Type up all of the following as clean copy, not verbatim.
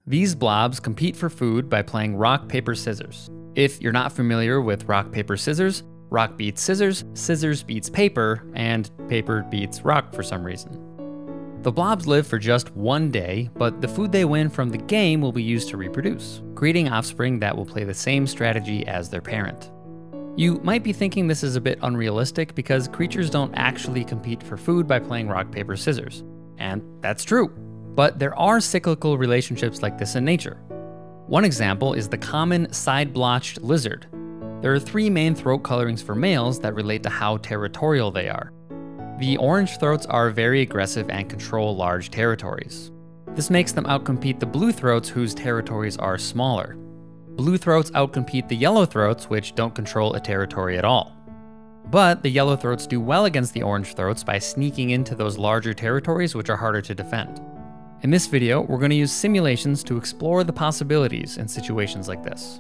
These blobs compete for food by playing rock, paper, scissors. If you're not familiar with rock, paper, scissors, rock beats scissors, scissors beats paper, and paper beats rock for some reason. The blobs live for just one day, but the food they win from the game will be used to reproduce, creating offspring that will play the same strategy as their parent. You might be thinking this is a bit unrealistic because creatures don't actually compete for food by playing rock, paper, scissors. And that's true. But there are cyclical relationships like this in nature. One example is the common side-blotched lizard. There are 3 main throat colorings for males that relate to how territorial they are. The orange throats are very aggressive and control large territories. This makes them outcompete the blue throats whose territories are smaller. Blue throats outcompete the yellow throats, which don't control a territory at all. But the yellow throats do well against the orange throats by sneaking into those larger territories which are harder to defend. In this video, we're going to use simulations to explore the possibilities in situations like this.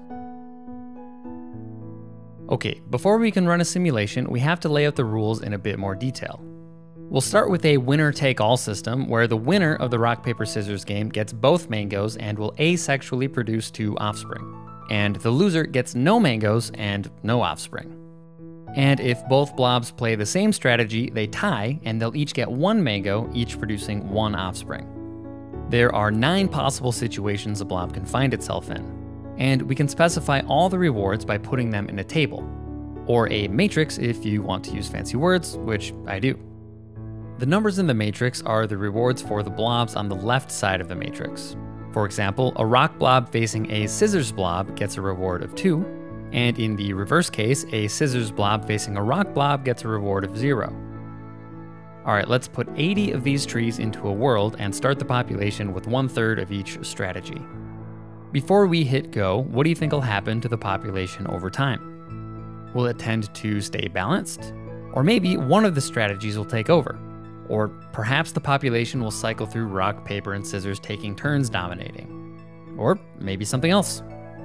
Okay, before we can run a simulation, we have to lay out the rules in a bit more detail. We'll start with a winner-take-all system where the winner of the rock, paper, scissors game gets both mangoes and will asexually produce 2 offspring. And the loser gets no mangoes and no offspring. And if both blobs play the same strategy, they tie and they'll each get 1 mango, each producing 1 offspring. There are 9 possible situations a blob can find itself in, and we can specify all the rewards by putting them in a table, or a matrix if you want to use fancy words, which I do. The numbers in the matrix are the rewards for the blobs on the left side of the matrix. For example, a rock blob facing a scissors blob gets a reward of 2, and in the reverse case, a scissors blob facing a rock blob gets a reward of 0. Alright, let's put 80 of these trees into a world and start the population with 1/3 of each strategy. Before we hit go, what do you think will happen to the population over time? Will it tend to stay balanced? Or maybe one of the strategies will take over. Or perhaps the population will cycle through rock, paper, and scissors, taking turns dominating. Or maybe something else.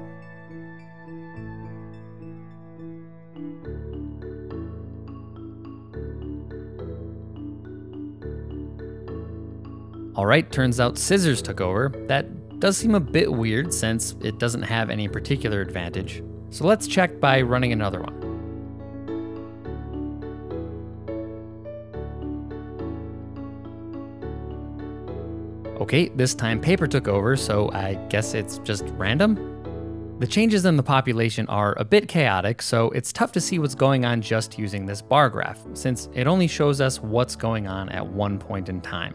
Alright, turns out scissors took over. That does seem a bit weird since it doesn't have any particular advantage. So let's check by running another one. Okay, this time paper took over, so I guess it's just random? The changes in the population are a bit chaotic, so it's tough to see what's going on just using this bar graph, since it only shows us what's going on at one point in time.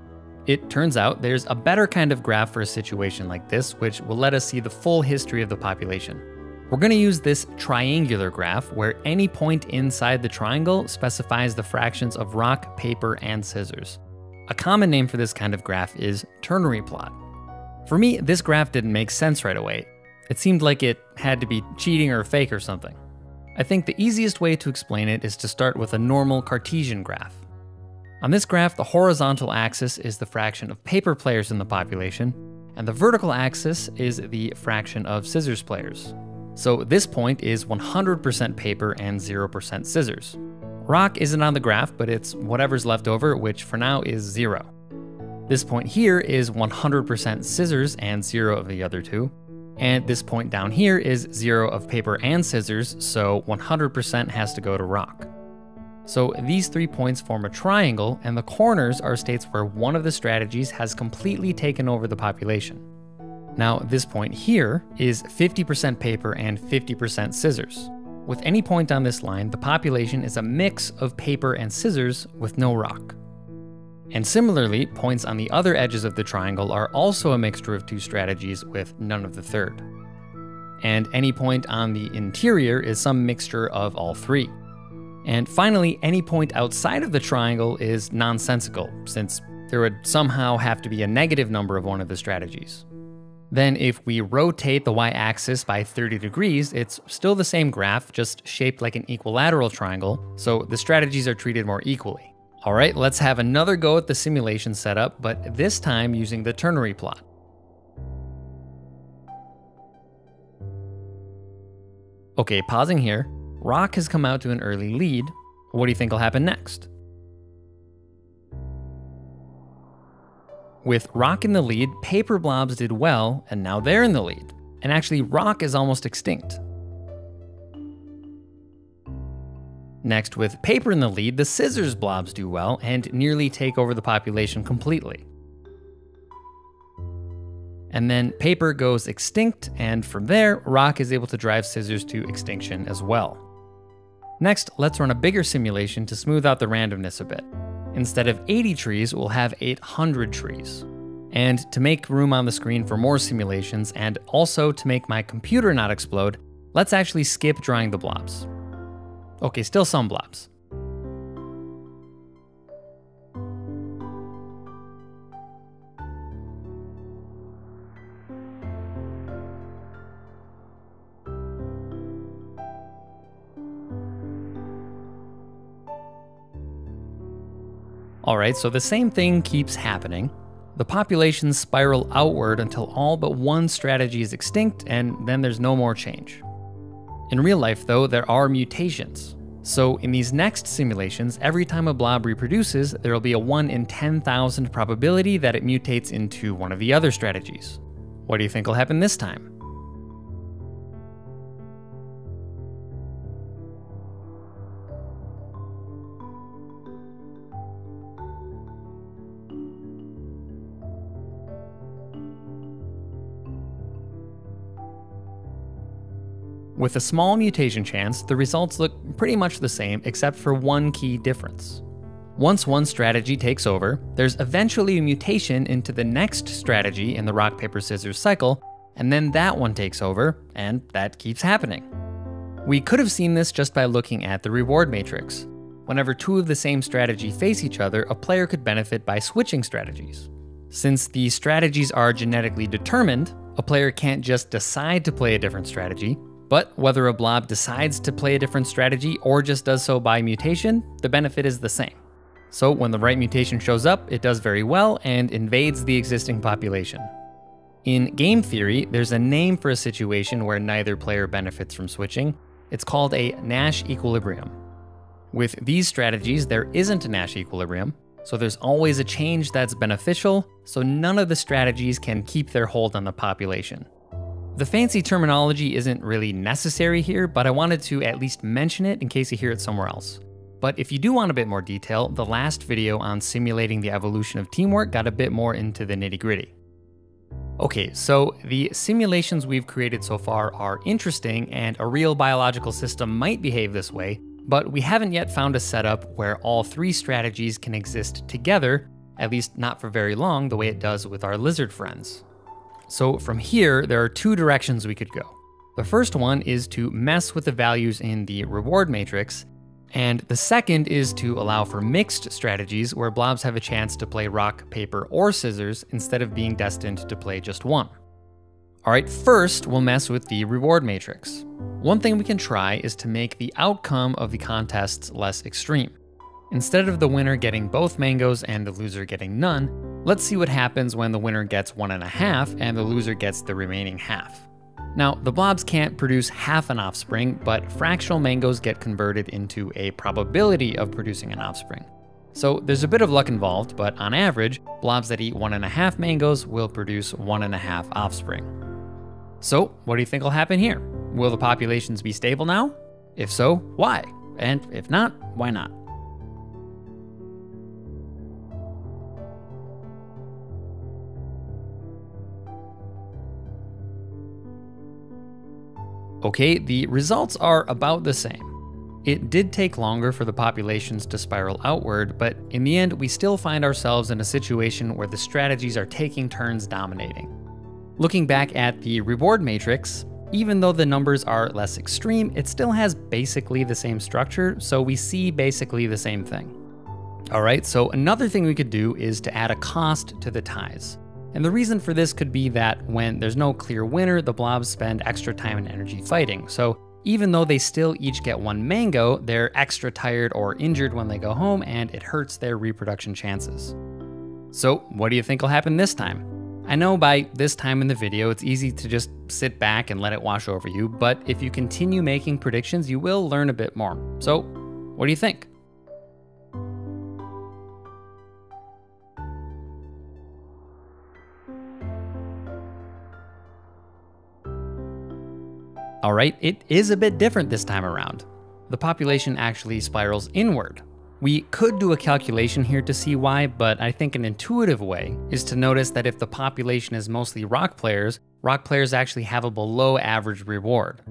It turns out there's a better kind of graph for a situation like this, which will let us see the full history of the population. We're going to use this triangular graph, where any point inside the triangle specifies the fractions of rock, paper, and scissors. A common name for this kind of graph is ternary plot. For me, this graph didn't make sense right away. It seemed like it had to be cheating or fake or something. I think the easiest way to explain it is to start with a normal Cartesian graph. On this graph, the horizontal axis is the fraction of paper players in the population, and the vertical axis is the fraction of scissors players. So this point is 100% paper and 0% scissors. Rock isn't on the graph, but it's whatever's left over, which for now is 0. This point here is 100% scissors and 0 of the other 2. And this point down here is 0 of paper and scissors, so 100% has to go to rock. So these 3 points form a triangle, and the corners are states where one of the strategies has completely taken over the population. Now, this point here is 50% paper and 50% scissors. With any point on this line, the population is a mix of paper and scissors with no rock. And similarly, points on the other edges of the triangle are also a mixture of 2 strategies with none of the third. And any point on the interior is some mixture of all 3. And finally, any point outside of the triangle is nonsensical, since there would somehow have to be a negative number of one of the strategies. Then if we rotate the y-axis by 30 degrees, it's still the same graph, just shaped like an equilateral triangle, so the strategies are treated more equally. Alright, let's have another go at the simulation setup, but this time using the ternary plot. Okay, pausing here. Rock has come out to an early lead. What do you think will happen next? With rock in the lead, paper blobs did well, and now they're in the lead. And actually, rock is almost extinct. Next, with paper in the lead, the scissors blobs do well and nearly take over the population completely. And then paper goes extinct, and from there, rock is able to drive scissors to extinction as well. Next, let's run a bigger simulation to smooth out the randomness a bit. Instead of 80 trees, we'll have 800 trees. And to make room on the screen for more simulations, and also to make my computer not explode, let's actually skip drawing the blobs. Okay, still some blobs. Alright, so the same thing keeps happening. The populations spiral outward until all but one strategy is extinct, and then there's no more change. In real life, though, there are mutations. So in these next simulations, every time a blob reproduces, there will be a 1 in 10,000 probability that it mutates into one of the other strategies. What do you think will happen this time? With a small mutation chance, the results look pretty much the same except for one key difference. Once one strategy takes over, there's eventually a mutation into the next strategy in the rock, paper, scissors cycle, and then that one takes over, and that keeps happening. We could have seen this just by looking at the reward matrix. Whenever two of the same strategy face each other, a player could benefit by switching strategies. Since the strategies are genetically determined, a player can't just decide to play a different strategy. But whether a blob decides to play a different strategy or just does so by mutation, the benefit is the same. So when the right mutation shows up, it does very well and invades the existing population. In game theory, there's a name for a situation where neither player benefits from switching. It's called a Nash equilibrium. With these strategies, there isn't a Nash equilibrium, so there's always a change that's beneficial, so none of the strategies can keep their hold on the population. The fancy terminology isn't really necessary here, but I wanted to at least mention it in case you hear it somewhere else. But if you do want a bit more detail, the last video on simulating the evolution of teamwork got a bit more into the nitty-gritty. Okay, so the simulations we've created so far are interesting, and a real biological system might behave this way, but we haven't yet found a setup where all three strategies can exist together, at least not for very long, the way it does with our lizard friends. So from here, there are two directions we could go. The first one is to mess with the values in the reward matrix, and the second is to allow for mixed strategies where blobs have a chance to play rock, paper, or scissors instead of being destined to play just one. Alright, first we'll mess with the reward matrix. One thing we can try is to make the outcome of the contests less extreme. Instead of the winner getting both mangoes and the loser getting none, let's see what happens when the winner gets 1.5 and the loser gets the remaining half. Now, the blobs can't produce half an offspring, but fractional mangoes get converted into a probability of producing an offspring. So there's a bit of luck involved, but on average, blobs that eat 1.5 mangoes will produce 1.5 offspring. So what do you think will happen here? Will the populations be stable now? If so, why? And if not, why not? Okay, the results are about the same. It did take longer for the populations to spiral outward, but in the end, we still find ourselves in a situation where the strategies are taking turns dominating. Looking back at the reward matrix, even though the numbers are less extreme, it still has basically the same structure, so we see basically the same thing. Alright, so another thing we could do is to add a cost to the ties. And the reason for this could be that when there's no clear winner, the blobs spend extra time and energy fighting. So even though they still each get one mango, they're extra tired or injured when they go home, and it hurts their reproduction chances. So what do you think will happen this time? I know by this time in the video, it's easy to just sit back and let it wash over you, but if you continue making predictions, you will learn a bit more. So what do you think? Alright, it is a bit different this time around. The population actually spirals inward. We could do a calculation here to see why, but I think an intuitive way is to notice that if the population is mostly rock players actually have a below average reward.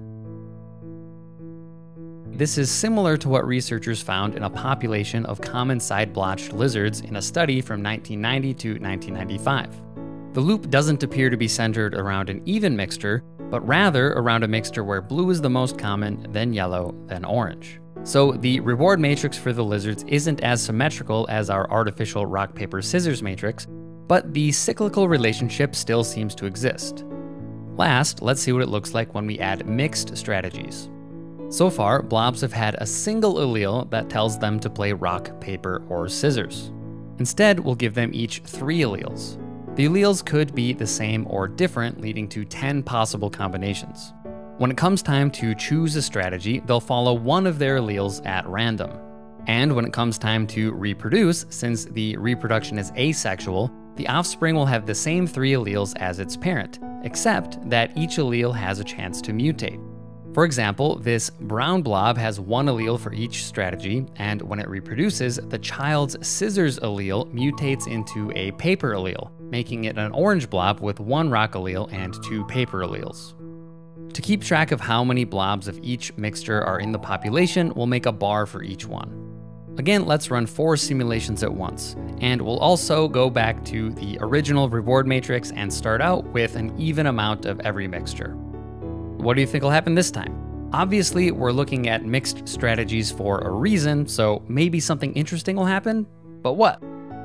This is similar to what researchers found in a population of common side-blotched lizards in a study from 1990 to 1995. The loop doesn't appear to be centered around an even mixture, but rather around a mixture where blue is the most common, then yellow, then orange. So the reward matrix for the lizards isn't as symmetrical as our artificial rock, paper, scissors matrix, but the cyclical relationship still seems to exist. Last, let's see what it looks like when we add mixed strategies. So far, blobs have had a single allele that tells them to play rock, paper, or scissors. Instead, we'll give them each 3 alleles. The alleles could be the same or different, leading to 10 possible combinations. When it comes time to choose a strategy, they'll follow one of their alleles at random. And when it comes time to reproduce, since the reproduction is asexual, the offspring will have the same 3 alleles as its parent, except that each allele has a chance to mutate. For example, this brown blob has 1 allele for each strategy, and when it reproduces, the child's scissors allele mutates into a paper allele, making it an orange blob with 1 rock allele and 2 paper alleles. To keep track of how many blobs of each mixture are in the population, we'll make a bar for each one. Again, let's run 4 simulations at once, and we'll also go back to the original reward matrix and start out with an even amount of every mixture. What do you think will happen this time? Obviously, we're looking at mixed strategies for a reason, so maybe something interesting will happen, but what?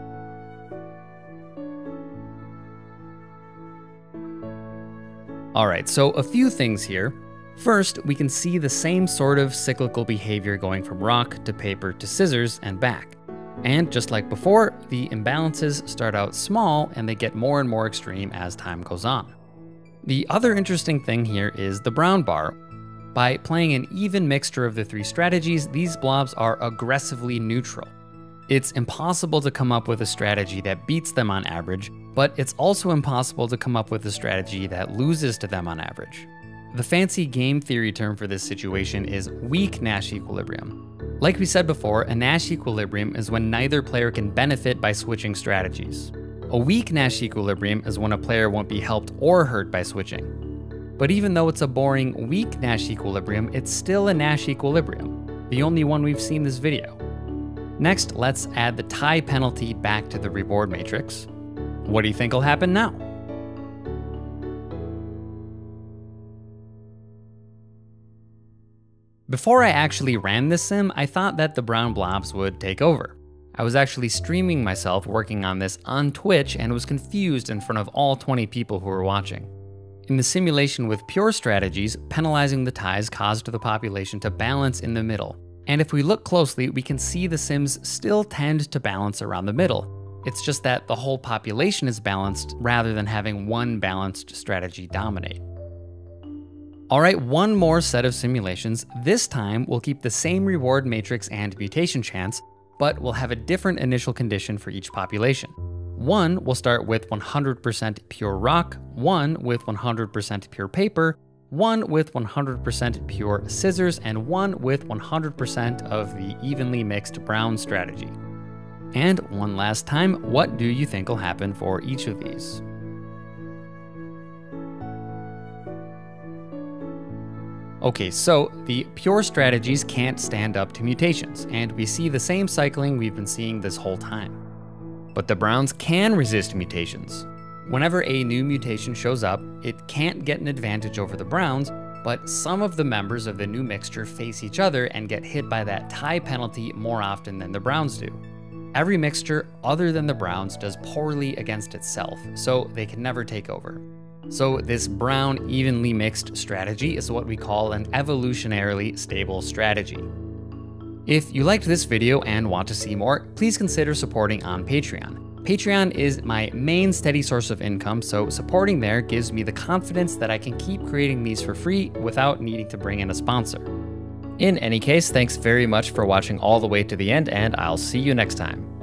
Alright, so a few things here. First, we can see the same sort of cyclical behavior going from rock to paper to scissors and back. And just like before, the imbalances start out small and they get more and more extreme as time goes on. The other interesting thing here is the brown bar. By playing an even mixture of the 3 strategies, these blobs are aggressively neutral. It's impossible to come up with a strategy that beats them on average, but it's also impossible to come up with a strategy that loses to them on average. The fancy game theory term for this situation is weak Nash equilibrium. Like we said before, a Nash equilibrium is when neither player can benefit by switching strategies. A weak Nash equilibrium is when a player won't be helped or hurt by switching. But even though it's a boring weak Nash equilibrium, it's still a Nash equilibrium, the only one we've seen this video. Next, let's add the tie penalty back to the reward matrix. What do you think will happen now? Before I actually ran this sim, I thought that the brown blobs would take over. I was actually streaming myself working on this on Twitch and was confused in front of all 20 people who were watching. In the simulation with pure strategies, penalizing the ties caused the population to balance in the middle. And if we look closely, we can see the sims still tend to balance around the middle. It's just that the whole population is balanced rather than having one balanced strategy dominate. Alright, one more set of simulations. This time, we'll keep the same reward matrix and mutation chance, but we'll have a different initial condition for each population. One will start with 100% pure rock, one with 100% pure paper, one with 100% pure scissors, and one with 100% of the evenly mixed brown strategy. And one last time, what do you think will happen for each of these? Okay, so the pure strategies can't stand up to mutations, and we see the same cycling we've been seeing this whole time. But the browns can resist mutations. Whenever a new mutation shows up, it can't get an advantage over the browns, but some of the members of the new mixture face each other and get hit by that tie penalty more often than the browns do. Every mixture other than the browns does poorly against itself, so they can never take over. So this brown evenly mixed strategy is what we call an evolutionarily stable strategy. If you liked this video and want to see more, please consider supporting on Patreon. Patreon is my main steady source of income, so supporting there gives me the confidence that I can keep creating these for free without needing to bring in a sponsor. In any case, thanks very much for watching all the way to the end, and I'll see you next time.